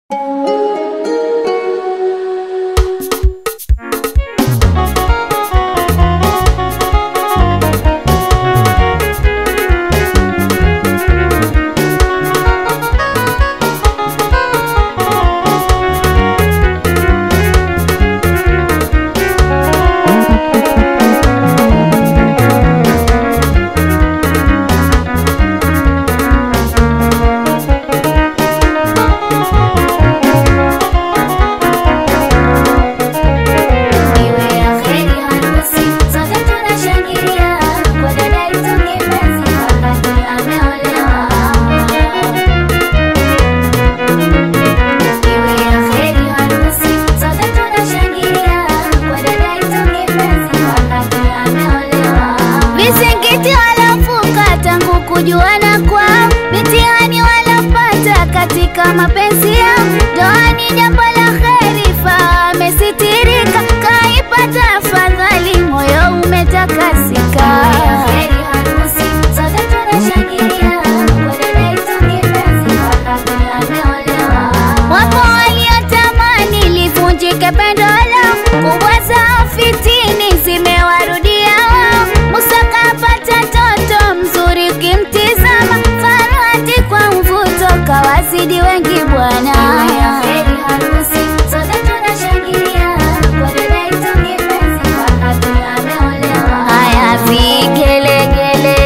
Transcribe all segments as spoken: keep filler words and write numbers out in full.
Kujuana kwao, mitihani walopata katika mapenzi yao. Ndoa ni jambo la kheri, faa amesitirika, kaipata afadhali, moyo umetakasika. Wapo waliotamani livunjike pendo lao, kubwa zao fitini zimewarudia wao. Musa kapata toto mzuri ukimtizama, Farhati kwa mvuto kawazidi wengi bwana. Haya vigelegele,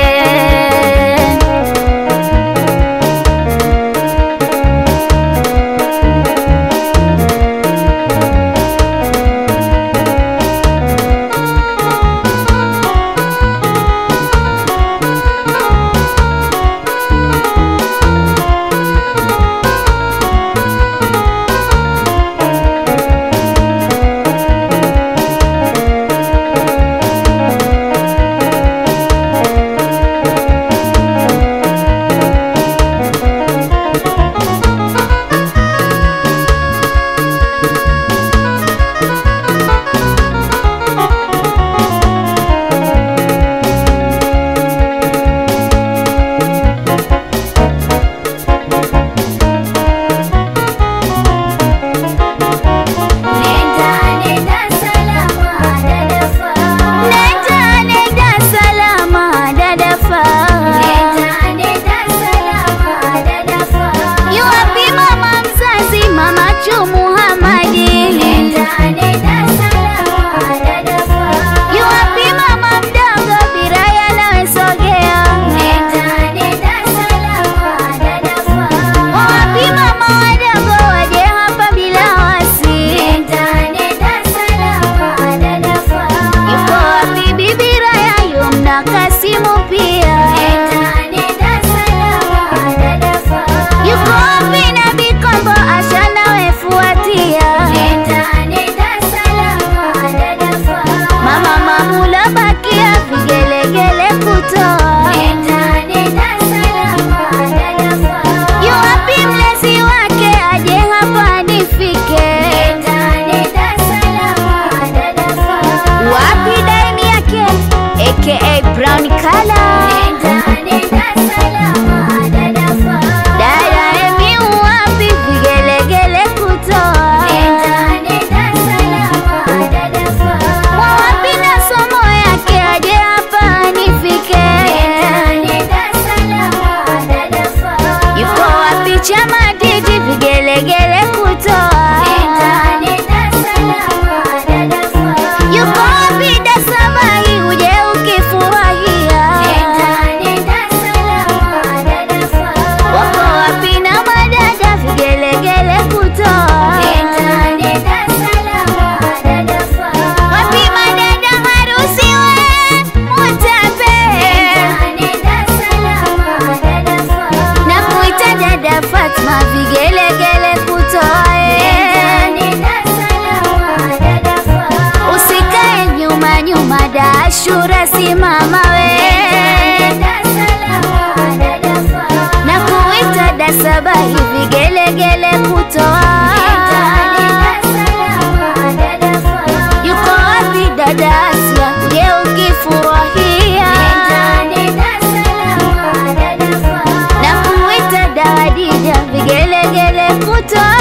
brown color. Dada emi wapi vigelegele kutoa, wapi na somo yake aje hapa nifike. Yuko wapi chama jiji vigelegele kutoa, yuko wapi Dasabahi uje ukifurahia. Wako wapi na madada vigelegele kutoa, wapi madada harusi we mutape, na kuita dada Fatma vigelegele kutoa. Usikae nyuma nyuma Ashura simama we, na kuita Dasabahi vigelegele kutoa. Yuko wapi dada Asia uje ukifurahia, na kuita Dawadidia vigelegele kutoa.